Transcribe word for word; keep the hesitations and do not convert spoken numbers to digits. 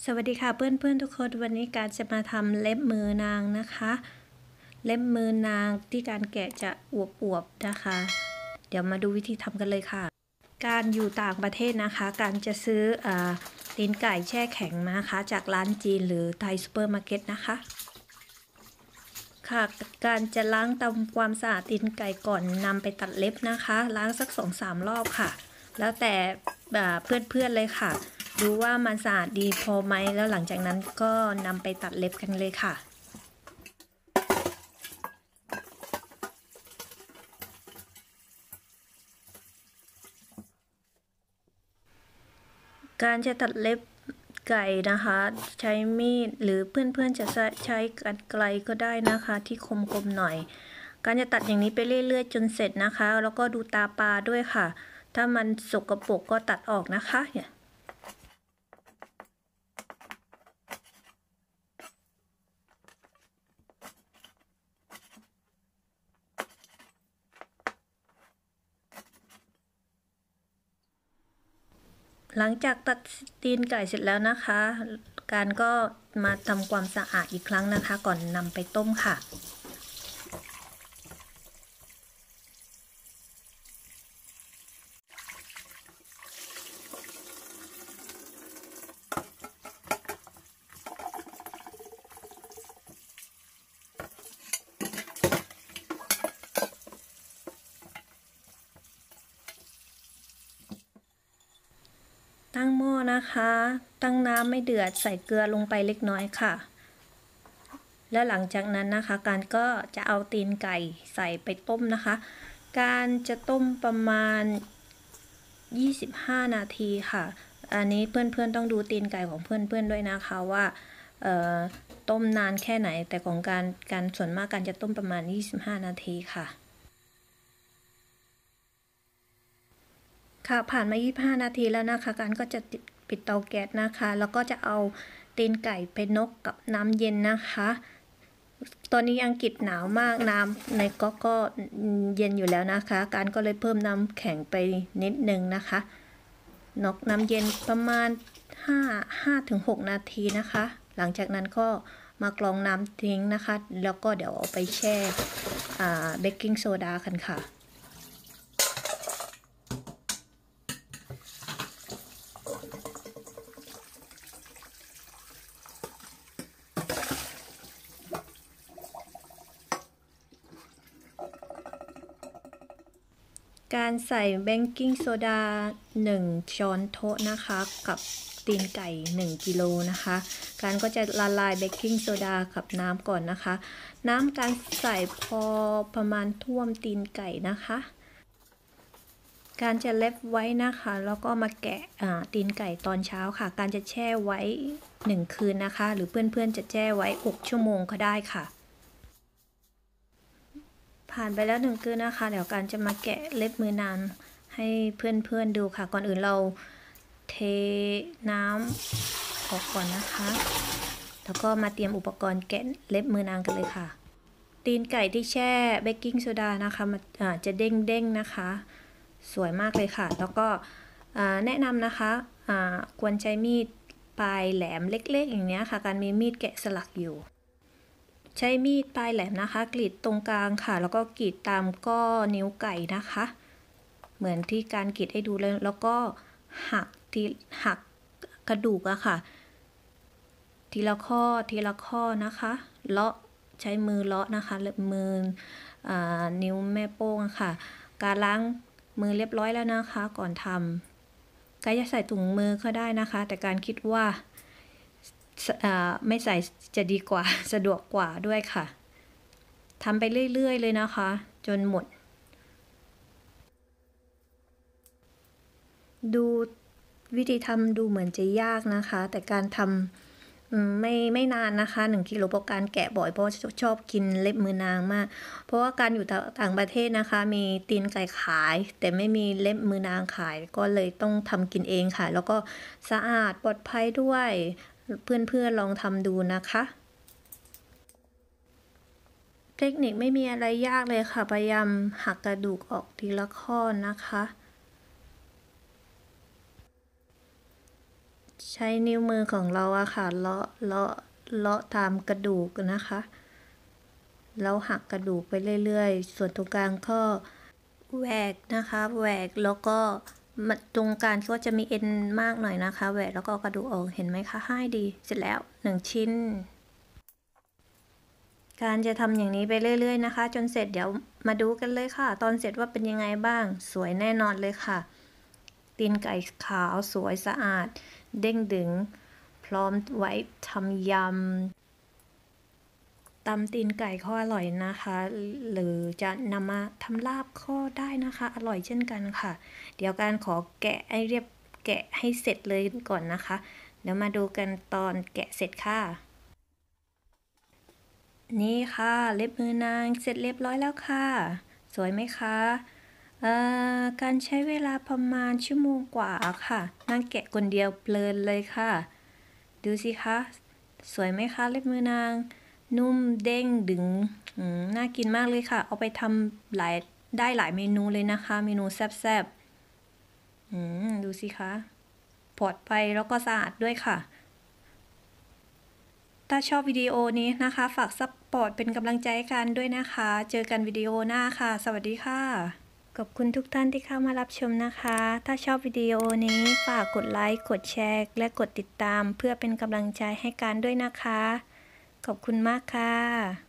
สวัสดีค่ะเพื่อนๆทุกคนวันนี้การจะมาทำเล็บมือนางนะคะเล็บมือนางที่การแกะจะอวบๆนะคะเดี๋ยวมาดูวิธีทำกันเลยค่ะการอยู่ต่างประเทศนะคะการจะซื้ออตีนไก่แช่แข็งมานะคะจากร้านจีนหรือไทยซูเปอร์มาร์เก็ตนะคะค่ะการจะล้างทำความสะอาดตีนไก่ก่อนนำไปตัดเล็บนะคะล้างสัก สองถึงสาม รอบค่ะแล้วแต่เพื่อนๆเลยค่ะดูว่ามันสะอาดดีพอไหมแล้วหลังจากนั้นก็นำไปตัดเล็บกันเลยค่ะการจะตัดเล็บไก่นะคะใช้มีดหรือเพื่อนๆจะใช้กรรไกรก็ได้นะคะที่คมๆหน่อยการจะตัดอย่างนี้ไปเรื่อยๆจนเสร็จนะคะแล้วก็ดูตาปลาด้วยค่ะถ้ามันสกปรกก็ตัดออกนะคะเนี่ยหลังจากตัดตีนไก่เสร็จแล้วนะคะการก็มาทำความสะอาดอีกครั้งนะคะก่อนนำไปต้มค่ะตั้งหม้อนะคะตั้งน้ำไม่เดือดใส่เกลือลงไปเล็กน้อยค่ะและหลังจากนั้นนะคะการก็จะเอาตีนไก่ใส่ไปต้มนะคะการจะต้มประมาณยี่สิบห้านาทีค่ะอันนี้เพื่อนๆต้องดูตีนไก่ของเพื่อนๆด้วยนะคะว่าต้มนานแค่ไหนแต่ของการการส่วนมากการจะต้มประมาณยี่สิบห้านาทีค่ะค่ะผ่านมายี่สิบห้านาทีแล้วนะคะการก็จะปิดเตาแก๊สนะคะแล้วก็จะเอาตีนไก่ไปนกกับน้ำเย็นนะคะตอนนี้อังกฤษหนาวมากน้ำในก๊อกก็เย็นอยู่แล้วนะคะการก็เลยเพิ่มน้ำแข็งไปนิดนึงนะคะนกน้ำเย็นประมาณห้าถึงหกนาทีนะคะหลังจากนั้นก็มากรองน้ำทิ้งนะคะแล้วก็เดี๋ยวเอาไปแช่เบกกิ้งโซดากันค่ะการใส่เบกกิ้งโซดาหนึ่งช้อนโต๊ะนะคะกับตีนไก่หนึ่งกิโลนะคะการก็จะละลายเบกกิ้งโซดากับน้ำก่อนนะคะน้ำการใส่พอประมาณท่วมตีนไก่นะคะการจะเล็บไว้นะคะแล้วก็มาแกะตีนไก่ตอนเช้าค่ะการจะแช่ไว้หนึ่งคืนนะคะหรือเพื่อนๆจะแช่ไว้หกชั่วโมงก็ได้ค่ะผ่านไปแล้วหนึ่งคืนนะคะเดี๋ยวการจะมาแกะเล็บมือนางให้เพื่อนๆดูค่ะก่อนอื่นเราเทน้ำออกก่อนนะคะแล้วก็มาเตรียมอุปกรณ์แกะเล็บมือนางกันเลยค่ะตีนไก่ที่แช่เบกกิ้งโซดานะคะมันจะเด้งๆนะคะสวยมากเลยค่ะแล้วก็แนะนำนะคะควรใช้มีดปลายแหลมเล็กๆอย่างนี้ค่ะการมีมีดแกะสลักอยู่ใช้มีดปลายแหลมนะคะกรีดตรงกลางค่ะแล้วก็กรีดตามก้อนิ้วไก่นะคะเหมือนที่การกรีดให้ดูเลยแล้วก็หักทีหักกระดูกอะค่ะทีละข้อทีละข้อนะคะเลาะใช้มือเลาะนะคะมือนิ้วแม่โป้งค่ะการล้างมือเรียบร้อยแล้วนะคะก่อนทำการจะใส่ถุงมือก็ได้นะคะแต่การคิดว่าไม่ใส่จะดีกว่าสะดวกกว่าด้วยค่ะทำไปเรื่อยๆเลยนะคะจนหมดดูวิธีทำดูเหมือนจะยากนะคะแต่การทำไม่ไม่นานนะคะหนึ่งกิโลเพราะการแกะบ่อยเพราะชอบกินเล็บมือนางมากเพราะว่าการอยู่ต่างประเทศนะคะมีตีนไก่ขายแต่ไม่มีเล็บมือนางขายก็เลยต้องทำกินเองค่ะแล้วก็สะอาดปลอดภัยด้วยเพื่อนๆลองทำดูนะคะเทคนิคไม่มีอะไรยากเลยค่ะพยายามหักกระดูกออกทีละข้อนะคะใช้นิ้วมือของเราอะค่ะเลาะเลาะเลาะตามกระดูกนะคะแล้วหักกระดูกไปเรื่อยๆส่วนตรงกลางก็แหวกนะคะแหวกแล้วก็ตรงกลางก็จะมีเอ็นมากหน่อยนะคะแหวกแล้วก็กระดูกออกเห็นไหมคะให้ดีเสร็จแล้วหนึ่งชิ้นการจะทำอย่างนี้ไปเรื่อยๆนะคะจนเสร็จเดี๋ยวมาดูกันเลยค่ะตอนเสร็จว่าเป็นยังไงบ้างสวยแน่นอนเลยค่ะตีนไก่ขาวสวยสะอาดเด้งดึงพร้อมไว้ทำยำตำตีนไก่ก็อร่อยนะคะหรือจะนำมาทำลาบก็ได้นะคะอร่อยเช่นกันค่ะเดี๋ยวการขอแกะให้เรียบแกะให้เสร็จเลยก่อนนะคะเดี๋ยวมาดูกันตอนแกะเสร็จค่ะนี่ค่ะเล็บมือนางเสร็จเรียบร้อยแล้วค่ะสวยไหมคะการใช้เวลาประมาณชั่วโมงกว่าค่ะนั่งแกะคนเดียวเพลินเลยค่ะดูสิคะสวยไหมคะเล็บมือนางนุ่มเด้งดึงน่ากินมากเลยค่ะเอาไปทำหลายได้หลายเมนูเลยนะคะเมนูแซ่บๆดูสิคะปลอดภัยแล้วก็สะอาดด้วยค่ะถ้าชอบวิดีโอนี้นะคะฝากซัพพอร์ตเป็นกำลังใจกันด้วยนะคะเจอกันวิดีโอหน้าค่ะสวัสดีค่ะขอบคุณทุกท่านที่เข้ามารับชมนะคะถ้าชอบวิดีโอนี้ฝากกดไลค์กดแชร์และกดติดตามเพื่อเป็นกำลังใจให้กันด้วยนะคะขอบคุณมากค่ะ